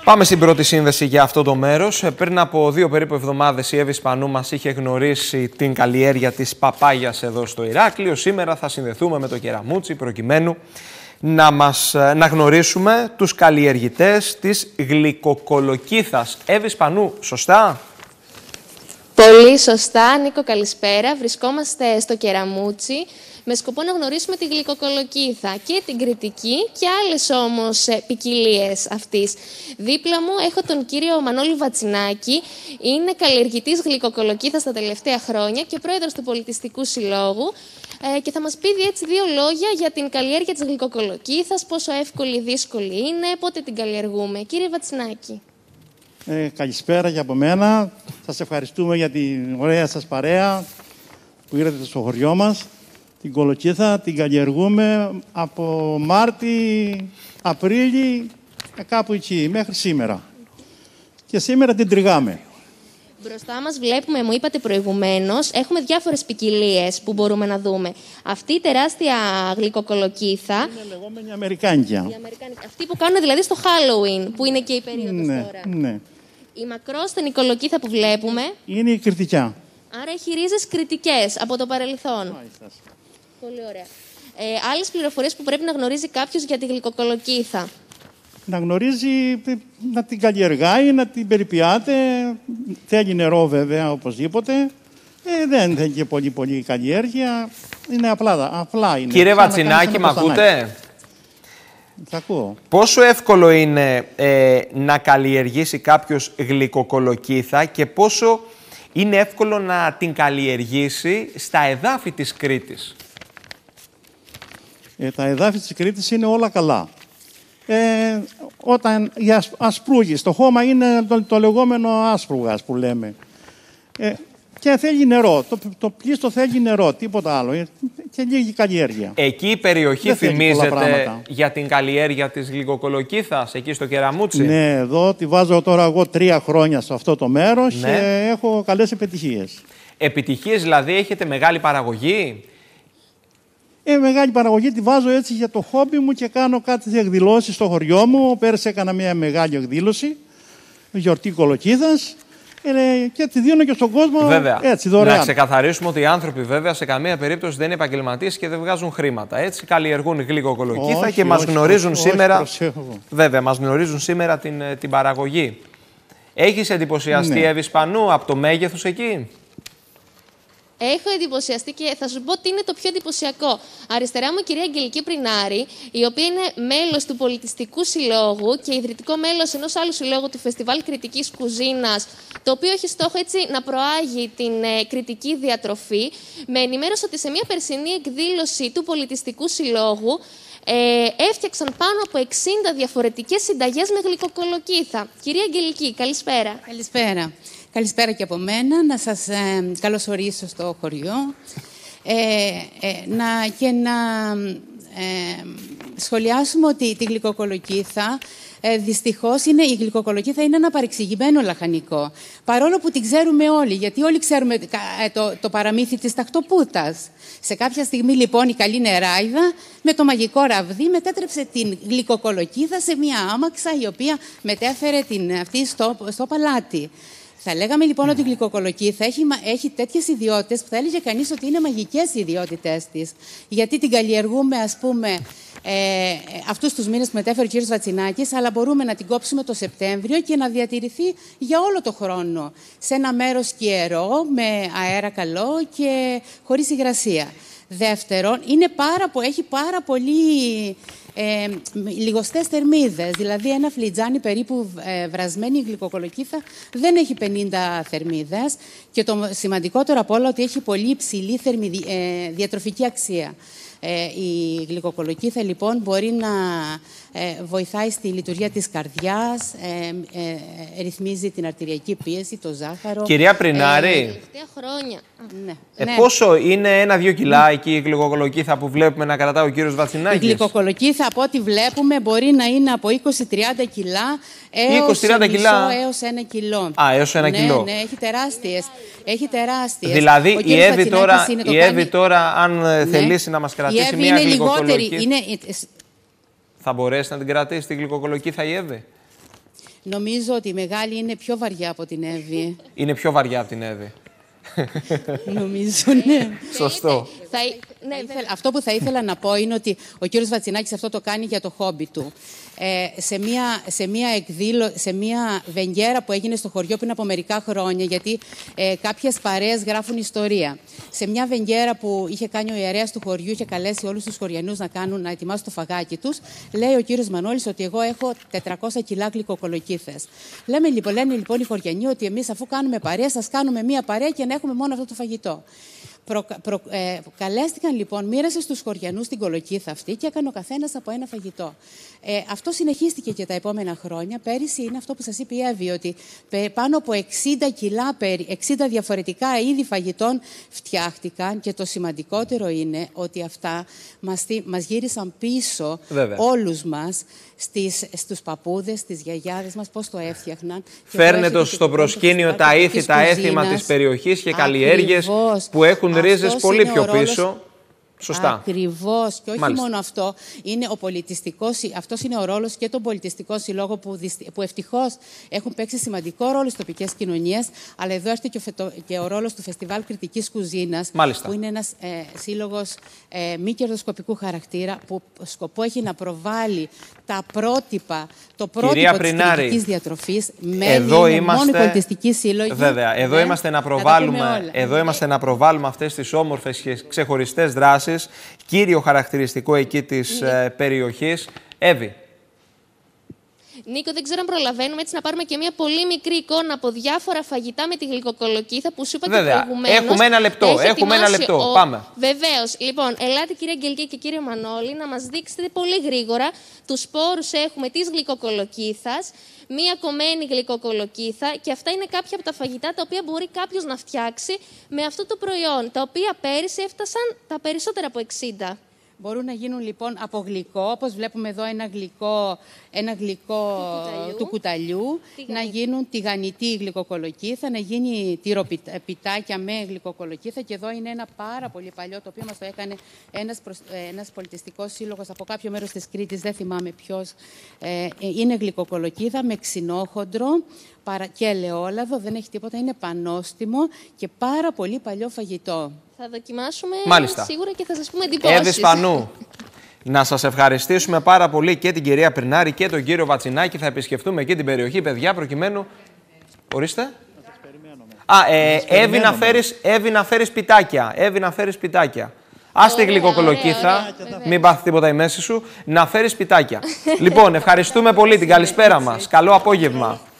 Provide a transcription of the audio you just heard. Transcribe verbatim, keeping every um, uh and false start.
Πάμε στην πρώτη σύνδεση για αυτό το μέρος. Πριν από δύο περίπου εβδομάδες η Εύη Σπανού μας είχε γνωρίσει την καλλιέργεια της παπάγιας εδώ στο Ηράκλειο. Σήμερα θα συνδεθούμε με το Κεραμούτσι προκειμένου να, μας, να γνωρίσουμε τους καλλιεργητές της γλυκοκολοκύθας. Εύη Σπανού, σωστά? Πολύ σωστά, Νίκο, καλησπέρα. Βρισκόμαστε στο Κεραμούτσι με σκοπό να γνωρίσουμε τη γλυκοκολοκύθα και την κρητική και άλλες όμως ποικιλίες αυτής. Δίπλα μου έχω τον κύριο Μανώλη Βατσινάκη, είναι καλλιεργητής γλυκοκολοκύθας τα τελευταία χρόνια και πρόεδρος του Πολιτιστικού Συλλόγου ε, και θα μας πει έτσι δύο λόγια για την καλλιέργεια της γλυκοκολοκύθας, πόσο εύκολη ή δύσκολη είναι, πότε την καλλιεργούμε. Κύριε Βατσινάκη. Ε, καλησπέρα και από μένα. Σας ευχαριστούμε για την ωραία σας παρέα που ήρθατε στο χωριό μας. Την κολοκύθα την καλλιεργούμε από Μάρτι, Απρίλη, κάπου εκεί, μέχρι σήμερα. Και σήμερα την τριγάμε. Μπροστά μας βλέπουμε, μου είπατε προηγουμένως, έχουμε διάφορες ποικιλίες που μπορούμε να δούμε. Αυτή η τεράστια γλυκοκολοκύθα... Είναι λεγόμενη αμερικάνικια. Η αμερικάνικια. Αυτή που κάνουν δηλαδή στο Halloween, που είναι και η περίοδος ναι, τώρα. Ναι. Η μακρόστενη κολοκύθα που βλέπουμε... Είναι η κρητικιά. Άρα έχει ρίζες κρητικές από το παρελθόν. Μάλιστα. Πολύ ωραία. Ε, άλλες πληροφορίες που πρέπει να γνωρίζει κάποιος για τη γλυκοκολοκύθα. Να γνωρίζει, να την καλλιεργάει, να την περιποιάται. Θέλει νερό βέβαια, οπωσδήποτε. Ε, δεν θέλει και πολύ πολύ καλλιέργεια. Είναι απλά, απλά είναι. Κύριε Βατσινάκη, μ' ακούτε? Θα ακούω. Πόσο εύκολο είναι ε, να καλλιεργήσει κάποιος γλυκοκολοκύθα και πόσο είναι εύκολο να την καλλιεργήσει στα εδάφη της Κρήτης? Ε, τα εδάφη της Κρήτης είναι όλα καλά. Ε, όταν η ασ, ασπρούγη, το χώμα είναι το, το λεγόμενο άσπρουγας που λέμε. Ε, και θέλει νερό. Το, το πλήστο θέλει νερό, τίποτα άλλο. Ε, και λίγη καλλιέργεια. Εκεί η περιοχή θυμίζεται για την καλλιέργεια της γλυκοκολοκύθας, εκεί στο Κεραμούτσι? Ναι, εδώ τη βάζω τώρα εγώ τρία χρόνια σε αυτό το μέρος, ναι. Και έχω καλές επιτυχίες. Επιτυχίες δηλαδή, έχετε μεγάλη παραγωγή? Ε, μεγάλη παραγωγή τη βάζω έτσι για το χόμπι μου και κάνω κάτι εκδηλώσεις στο χωριό μου. Πέρσι έκανα μια μεγάλη εκδήλωση, γιορτή κολοκύθας, ε, και τη δίνω και στον κόσμο. Βέβαια. Έτσι, δωρεάν. Να ξεκαθαρίσουμε ότι οι άνθρωποι βέβαια σε καμία περίπτωση δεν είναι επαγγελματίες και δεν βγάζουν χρήματα. Έτσι καλλιεργούν γλυκοκολοκύθα όχι, και μας όχι, γνωρίζουν όχι, σήμερα. Όχι, βέβαια, μας γνωρίζουν σήμερα την, την παραγωγή. Έχεις εντυπωσιαστεί, ναι, Εύη Σπανού, από το μέγεθος εκεί? Έχω εντυπωσιαστεί και θα σου πω τι είναι το πιο εντυπωσιακό. Αριστερά μου η κυρία Αγγελική Πρινάρη, η οποία είναι μέλος του Πολιτιστικού Συλλόγου και ιδρυτικό μέλος ενός άλλου συλλόγου του Φεστιβάλ Κρητικής Κουζίνας, το οποίο έχει στόχο έτσι να προάγει την ε, κρητική διατροφή. Με ενημέρωσε ότι σε μια περσινή εκδήλωση του Πολιτιστικού Συλλόγου ε, έφτιαξαν πάνω από εξήντα διαφορετικές συνταγές με γλυκοκολοκύθα. Κυρία Αγγελική, καλησπέρα. Καλησπέρα. Καλησπέρα και από μένα, να σας ε, καλωσορίσω στο χωριό ε, ε, να, και να ε, σχολιάσουμε ότι τη γλυκοκολοκύθα ε, δυστυχώς είναι, η γλυκοκολοκύθα είναι ένα παρεξηγημένο λαχανικό, παρόλο που την ξέρουμε όλοι, γιατί όλοι ξέρουμε ε, το, το παραμύθι της ταχτοπούτας. Σε κάποια στιγμή λοιπόν η καλή νεράιδα με το μαγικό ραβδί μετέτρεψε την γλυκοκολοκύθα σε μια άμαξα η οποία μετέφερε την, αυτή στο, στο παλάτι. Θα λέγαμε λοιπόν ότι η γλυκοκολοκύθα έχει, έχει τέτοιες ιδιότητες που θα έλεγε κανείς ότι είναι μαγικές οι ιδιότητες της. Γιατί την καλλιεργούμε, ας πούμε, ε, αυτούς τους μήνες που μετέφερε ο κύριος Βατσινάκης, αλλά μπορούμε να την κόψουμε το Σεπτέμβριο και να διατηρηθεί για όλο το χρόνο. Σε ένα μέρος σκιερό, με αέρα καλό και χωρίς υγρασία. Δεύτερον, είναι πάρα, έχει πάρα πολύ ε, λιγοστές θερμίδες. Δηλαδή, ένα φλιτζάνι περίπου ε, βρασμένη γλυκοκολοκύθα δεν έχει πενήντα θερμίδες. Και το σημαντικότερο από όλα, ότι έχει πολύ υψηλή θερμι, ε, διατροφική αξία. Ε, η γλυκοκολοκύθα λοιπόν μπορεί να ε, βοηθάει στη λειτουργία της καρδιάς, ε, ε, ε, ρυθμίζει την αρτηριακή πίεση, το ζάχαρο. Κυρία Πρινάρη, ε, τελευταία χρόνια. Ναι. Ε, ναι. Πόσο είναι ένα-δύο κιλά mm. εκεί η γλυκοκολοκύθα που βλέπουμε να κρατάει ο κύριος Βατσινάκης? Η γλυκοκολοκύθα από ό,τι βλέπουμε μπορεί να είναι από είκοσι με τριάντα κιλά έως, κιλά. έως ένα κιλό. Α, έως ένα ναι, κιλό. Ναι, έχει τεράστιες. Έχει τεράστιες. Δηλαδή η Εύη τώρα, η Εύη κάνει... τώρα αν ναι. θελήσει να μας κρατήσει μια γλυκοκολοκύθα, είναι... θα μπορέσει να την κρατήσει τη γλυκοκολοκύθα η Εύη? Νομίζω ότι η μεγάλη είναι πιο βαριά από την Εύη. Είναι πιο βαριά από την Εύη. Νομίζω, ναι. Σωστό. Θα, ναι, αυτό που θα ήθελα να πω είναι ότι ο κύριος Βατσινάκης αυτό το κάνει για το χόμπι του. Ε, σε, μια, σε, μια εκδήλω, σε μια βενγκέρα που έγινε στο χωριό πριν από μερικά χρόνια, γιατί ε, κάποιες παρέες γράφουν ιστορία. Σε μια βενγκέρα που είχε κάνει ο ιερέας του χωριού, είχε καλέσει όλους τους χωριανούς να, κάνουν, να ετοιμάσουν το φαγάκι τους, λέει ο κύριος Μανώλης ότι εγώ έχω τετρακόσια κιλά γλυκοκολοκύθες. Λέμε, λοιπόν, λένε λοιπόν οι χωριανοί ότι εμείς αφού κάνουμε παρέα, σας κάνουμε μια παρέα και να έχουμε μόνο αυτό το φαγητό. Προ, προ, ε, καλέστηκαν λοιπόν, μοίρασε στους χωριανούς την κολοκύθα αυτή και έκανε ο καθένας από ένα φαγητό. Ε, αυτό συνεχίστηκε και τα επόμενα χρόνια. Πέρυσι είναι αυτό που σας είπε η Εύη, ότι πάνω από εξήντα κιλά, εξήντα διαφορετικά είδη φαγητών φτιάχτηκαν και το σημαντικότερο είναι ότι αυτά μας, μας γύρισαν πίσω. Βέβαια. Όλους μας, στις, στους παππούδες, στις γιαγιάδες μας, πώς το έφτιαχναν. Φέρνετε στο προσκήνιο τα ήθη, τα έθιμα της περιοχής και καλλιέργειες που έχουν ρίζες πολύ πιο πίσω. Σωστά. Ακριβώς. Και όχι Μάλιστα. μόνο αυτό. Είναι ο πολιτιστικός, αυτός είναι ο ρόλος και των πολιτιστικών συλλόγων που, που ευτυχώς έχουν παίξει σημαντικό ρόλο στις τοπικές κοινωνίες. Αλλά εδώ έρχεται και ο, φετο, και ο ρόλος του Φεστιβάλ Κρητικής Κουζίνας, Μάλιστα. που είναι ένας ε, σύλλογος ε, μη κερδοσκοπικού χαρακτήρα, που σκοπό έχει να προβάλλει τα πρότυπα, το πρότυπο της κρητικής διατροφής. Εδώ είναι είμαστε... μόνο πολιτιστικοί σύλλογοι. Βέβαια. Εδώ, ναι, είμαστε, να προβάλλουμε, εδώ είμαστε να προβάλλουμε αυτές τις όμορφες και ξεχωριστές δράσεις. Κύριο χαρακτηριστικό εκεί της ναι. ε, περιοχής. Εύη. Νίκο, δεν ξέρω αν προλαβαίνουμε έτσι να πάρουμε και μια πολύ μικρή εικόνα από διάφορα φαγητά με τη γλυκοκολοκύθα που σου είπα και προηγουμένως. Έχουμε ένα λεπτό. Έχουμε ένα λεπτό. Ο... Πάμε. Βεβαίως. Λοιπόν, ελάτε κυρία Αγγελική και κύριε Μανώλη να μας δείξετε πολύ γρήγορα τους σπόρους έχουμε της γλυκοκολοκύθας, μία κομμένη γλυκοκολοκύθα και αυτά είναι κάποια από τα φαγητά τα οποία μπορεί κάποιος να φτιάξει με αυτό το προϊόν, τα οποία πέρυσι έφτασαν τα περισσότερα από εξήντα. Μπορούν να γίνουν λοιπόν από γλυκό, όπως βλέπουμε εδώ ένα γλυκό, ένα γλυκό του κουταλιού, του κουταλιού να γίνουν τηγανιτή γλυκοκολοκύθα, να γίνει τυροπιτάκια με γλυκοκολοκύθα και εδώ είναι ένα πάρα πολύ παλιό, το οποίο μας το έκανε ένας, προσ... ένας πολιτιστικός σύλλογος από κάποιο μέρος της Κρήτης, δεν θυμάμαι ποιος, ε, είναι γλυκοκολοκύθα με ξινόχοντρο και ελαιόλαδο, δεν έχει τίποτα, είναι πανόστιμο και πάρα πολύ παλιό φαγητό. Θα δοκιμάσουμε Μάλιστα. σίγουρα και θα σας πούμε εντυπώσεις. Εύη Σπανού, να σας ευχαριστήσουμε πάρα πολύ και την κυρία Πρινάρη και τον κύριο Βατσινάκη. Θα επισκεφτούμε και την περιοχή, παιδιά, προκειμένου... Ορίστε. Α, ε, Εύη, να φέρεις, Εύη να φέρεις πιτάκια. Εύη να φέρεις πιτάκια. Ας τη γλυκοκολοκύθα, μην πάθει τίποτα η μέση σου, να φέρεις πιτάκια. Λοιπόν, ευχαριστούμε πολύ, την καλησπέρα μας. Καλό απόγευμα.